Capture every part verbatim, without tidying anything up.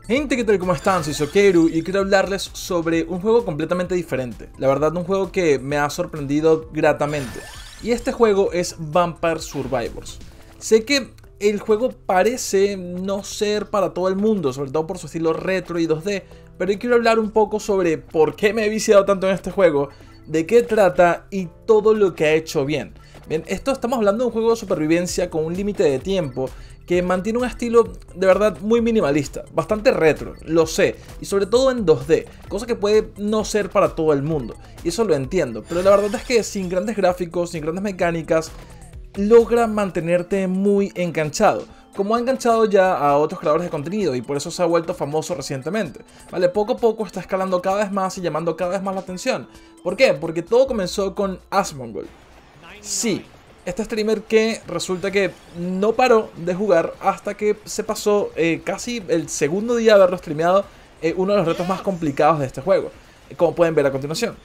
Gente, ¿qué tal? ¿Cómo están? Soy Sokeru y quiero hablarles sobre un juego completamente diferente. La verdad, un juego que me ha sorprendido gratamente. Y este juego es Vampire Survivors. Sé que el juego parece no ser para todo el mundo, sobre todo por su estilo retro y dos D, pero hoy quiero hablar un poco sobre por qué me he viciado tanto en este juego, de qué trata y todo lo que ha hecho bien. Bien, esto estamos hablando de un juego de supervivencia con un límite de tiempo que mantiene un estilo de verdad muy minimalista, bastante retro, lo sé, y sobre todo en dos D, cosa que puede no ser para todo el mundo, y eso lo entiendo, pero la verdad es que sin grandes gráficos, sin grandes mecánicas, logra mantenerte muy enganchado, como ha enganchado ya a otros creadores de contenido y por eso se ha vuelto famoso recientemente. Vale, poco a poco está escalando cada vez más y llamando cada vez más la atención. ¿Por qué? Porque todo comenzó con Asmongold. Sí, este streamer que resulta que no paró de jugar hasta que se pasó eh, casi el segundo día de haberlo streameado eh, uno de los retos más complicados de este juego, como pueden ver a continuación.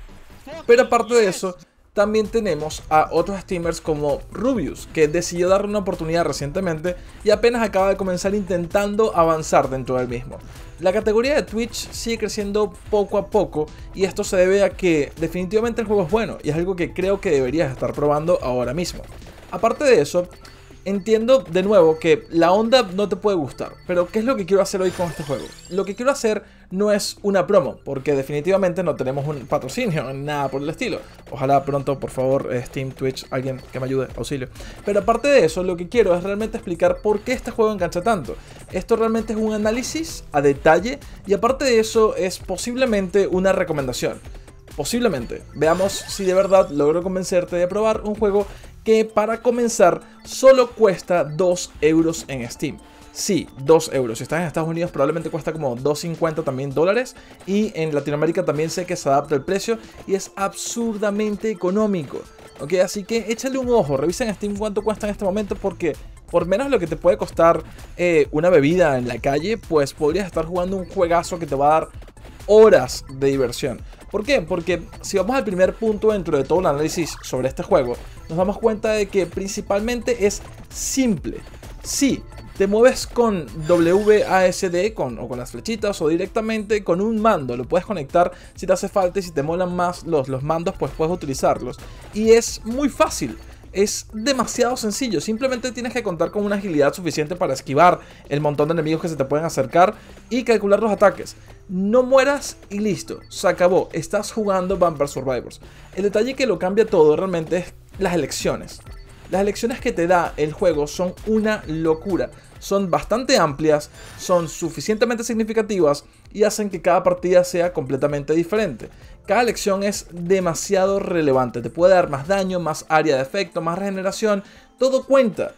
Pero aparte de eso, también tenemos a otros streamers como Rubius, que decidió darle una oportunidad recientemente y apenas acaba de comenzar intentando avanzar dentro del mismo. La categoría de Twitch sigue creciendo poco a poco y esto se debe a que definitivamente el juego es bueno y es algo que creo que deberías estar probando ahora mismo. Aparte de eso, entiendo de nuevo que la onda no te puede gustar, pero ¿qué es lo que quiero hacer hoy con este juego? Lo que quiero hacer no es una promo, porque definitivamente no tenemos un patrocinio, nada por el estilo. Ojalá pronto, por favor, Steam, Twitch, alguien que me ayude, auxilio. Pero aparte de eso, lo que quiero es realmente explicar por qué este juego engancha tanto. Esto realmente es un análisis a detalle y aparte de eso es posiblemente una recomendación. Posiblemente. Veamos si de verdad logro convencerte de probar un juego que para comenzar solo cuesta dos euros en Steam. Sí, dos euros. Si estás en Estados Unidos probablemente cuesta como dos cincuenta también dólares. Y en Latinoamérica también sé que se adapta el precio y es absurdamente económico. Ok, así que échale un ojo, revisa en Steam cuánto cuesta en este momento porque por menos lo que te puede costar eh, una bebida en la calle, pues podrías estar jugando un juegazo que te va a dar horas de diversión. ¿Por qué? Porque si vamos al primer punto dentro de todo el análisis sobre este juego, nos damos cuenta de que principalmente es simple. Sí, te mueves con W A S D con, o con las flechitas o directamente con un mando. Lo puedes conectar si te hace falta y si te molan más los, los mandos, pues puedes utilizarlos. Y es muy fácil. Es demasiado sencillo, simplemente tienes que contar con una agilidad suficiente para esquivar el montón de enemigos que se te pueden acercar y calcular los ataques. No mueras y listo, se acabó, estás jugando Vampire Survivors. El detalle que lo cambia todo realmente es las elecciones. Las elecciones que te da el juego son una locura. Son bastante amplias, son suficientemente significativas y hacen que cada partida sea completamente diferente. Cada elección es demasiado relevante, te puede dar más daño, más área de efecto, más regeneración, todo cuenta.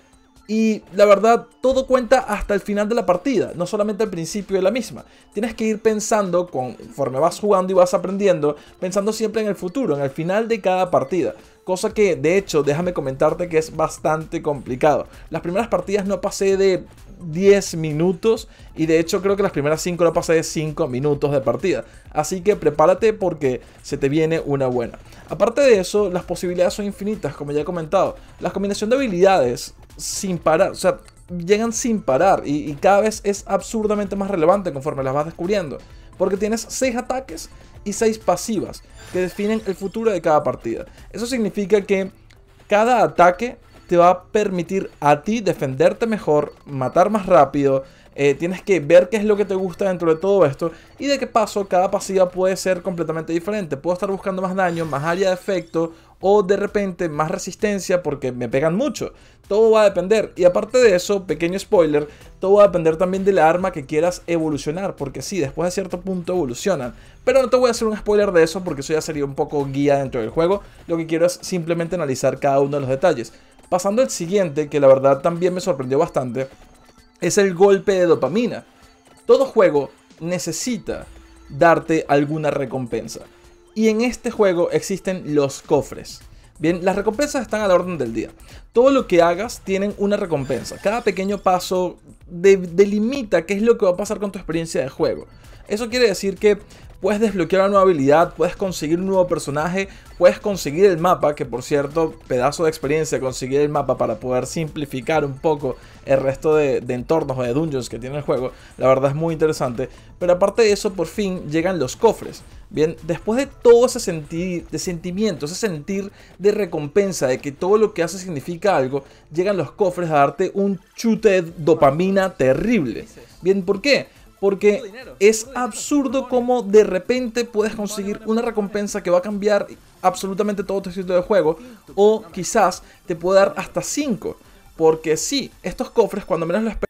Y la verdad, todo cuenta hasta el final de la partida, no solamente al principio de la misma. Tienes que ir pensando conforme vas jugando y vas aprendiendo, pensando siempre en el futuro, en el final de cada partida. Cosa que, de hecho, déjame comentarte que es bastante complicado. Las primeras partidas no pasé de diez minutos y de hecho creo que las primeras cinco no pasé de cinco minutos de partida. Así que prepárate porque se te viene una buena. Aparte de eso, las posibilidades son infinitas, como ya he comentado. La combinación de habilidades sin parar, o sea, llegan sin parar y, y cada vez es absurdamente más relevante conforme las vas descubriendo. Porque tienes seis ataques y seis pasivas que definen el futuro de cada partida. Eso significa que cada ataque te va a permitir a ti defenderte mejor, matar más rápido. Eh, tienes que ver qué es lo que te gusta dentro de todo esto y de qué paso cada pasiva puede ser completamente diferente. Puedo estar buscando más daño, más área de efecto o de repente más resistencia porque me pegan mucho. Todo va a depender y aparte de eso, pequeño spoiler, todo va a depender también de la arma que quieras evolucionar porque sí, después de cierto punto evolucionan. Pero no te voy a hacer un spoiler de eso porque eso ya sería un poco guía dentro del juego. Lo que quiero es simplemente analizar cada uno de los detalles. Pasando al siguiente, que la verdad también me sorprendió bastante, es el golpe de dopamina. Todo juego necesita darte alguna recompensa. Y en este juego existen los cofres. Bien, las recompensas están a la orden del día. Todo lo que hagas tienen una recompensa. Cada pequeño paso de, delimita qué es lo que va a pasar con tu experiencia de juego. Eso quiere decir que puedes desbloquear una nueva habilidad, puedes conseguir un nuevo personaje, puedes conseguir el mapa, que por cierto, pedazo de experiencia conseguir el mapa para poder simplificar un poco el resto de, de entornos o de dungeons que tiene el juego. La verdad es muy interesante. Pero aparte de eso, por fin llegan los cofres. Bien, después de todo ese sentir de sentimiento, ese sentir de recompensa, de que todo lo que haces significa algo, llegan los cofres a darte un chute de dopamina terrible. Bien, ¿por qué? Porque es absurdo como de repente puedes conseguir una recompensa que va a cambiar absolutamente todo tu estilo de juego. O quizás te puede dar hasta cinco. Porque sí, estos cofres cuando menos lo esperas,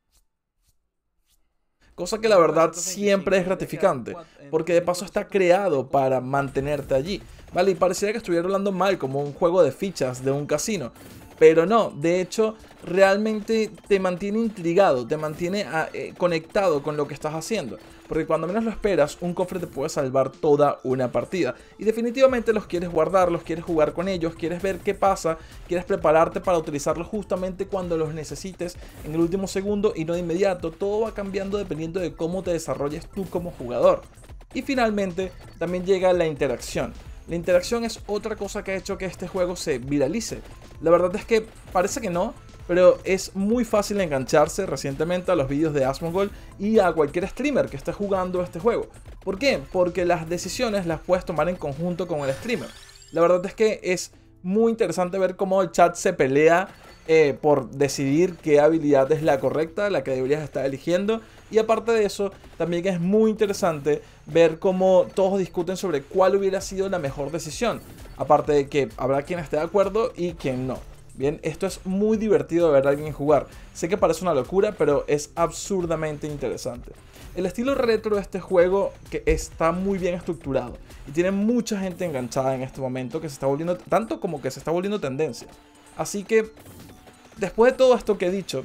cosa que la verdad siempre es gratificante, porque de paso está creado para mantenerte allí, ¿vale? Y pareciera que estuviera hablando mal como un juego de fichas de un casino, pero no, de hecho realmente te mantiene intrigado, te mantiene a, eh, conectado con lo que estás haciendo, porque cuando menos lo esperas un cofre te puede salvar toda una partida y definitivamente los quieres guardar, los quieres jugar con ellos, quieres ver qué pasa, quieres prepararte para utilizarlos justamente cuando los necesites en el último segundo y no de inmediato. Todo va cambiando dependiendo de cómo te desarrolles tú como jugador. Y finalmente también llega la interacción. La interacción es otra cosa que ha hecho que este juego se viralice. La verdad es que parece que no, pero es muy fácil engancharse recientemente a los vídeos de Asmongold y a cualquier streamer que esté jugando este juego. ¿Por qué? Porque las decisiones las puedes tomar en conjunto con el streamer. La verdad es que es muy interesante ver cómo el chat se pelea eh, por decidir qué habilidad es la correcta, la que deberías estar eligiendo. Y aparte de eso, también es muy interesante ver cómo todos discuten sobre cuál hubiera sido la mejor decisión. Aparte de que habrá quien esté de acuerdo y quien no. Bien, esto es muy divertido de ver a alguien jugar. Sé que parece una locura, pero es absurdamente interesante. El estilo retro de este juego que está muy bien estructurado y tiene mucha gente enganchada en este momento que se está volviendo, tanto como que se está volviendo tendencia. Así que, después de todo esto que he dicho,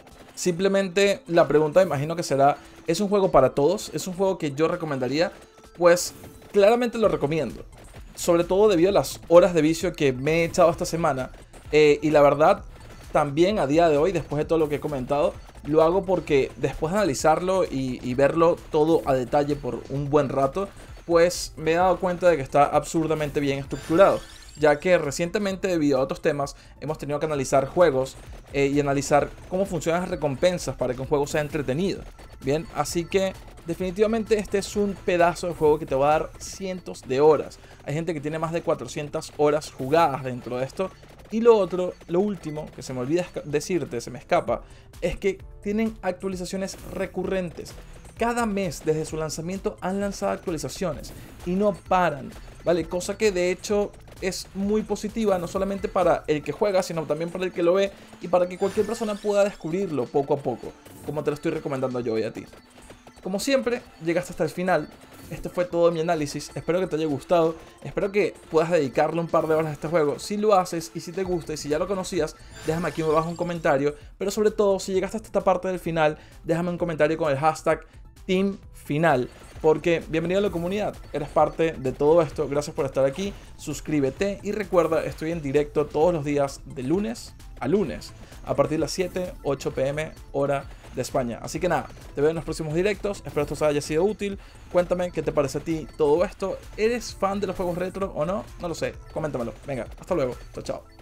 simplemente la pregunta imagino que será, ¿es un juego para todos? ¿Es un juego que yo recomendaría? Pues claramente lo recomiendo. Sobre todo debido a las horas de vicio que me he echado esta semana. Eh, y la verdad, también a día de hoy, después de todo lo que he comentado, lo hago porque después de analizarlo y, y verlo todo a detalle por un buen rato, pues me he dado cuenta de que está absurdamente bien estructurado. Ya que recientemente, debido a otros temas, hemos tenido que analizar juegos eh, y analizar cómo funcionan las recompensas para que un juego sea entretenido. Bien, así que definitivamente este es un pedazo de juego que te va a dar cientos de horas. Hay gente que tiene más de cuatrocientas horas jugadas dentro de esto. Y lo otro, lo último, que se me olvida decirte, se me escapa, es que tienen actualizaciones recurrentes. Cada mes desde su lanzamiento han lanzado actualizaciones y no paran, ¿vale? Cosa que de hecho es muy positiva, no solamente para el que juega, sino también para el que lo ve y para que cualquier persona pueda descubrirlo poco a poco, como te lo estoy recomendando yo hoy a ti. Como siempre, llegaste hasta el final. Este fue todo mi análisis, espero que te haya gustado, espero que puedas dedicarle un par de horas a este juego. Si lo haces y si te gusta y si ya lo conocías, déjame aquí abajo un comentario. Pero sobre todo, si llegaste hasta esta parte del final, déjame un comentario con el hashtag TeamFinal. Porque bienvenido a la comunidad, eres parte de todo esto, gracias por estar aquí, suscríbete y recuerda, estoy en directo todos los días de lunes a lunes, a partir de las siete, ocho p m hora de España. Así que nada, te veo en los próximos directos, espero esto haya sido útil, cuéntame qué te parece a ti todo esto, ¿eres fan de los juegos retro o no? No lo sé, coméntamelo, venga, hasta luego, chao chao.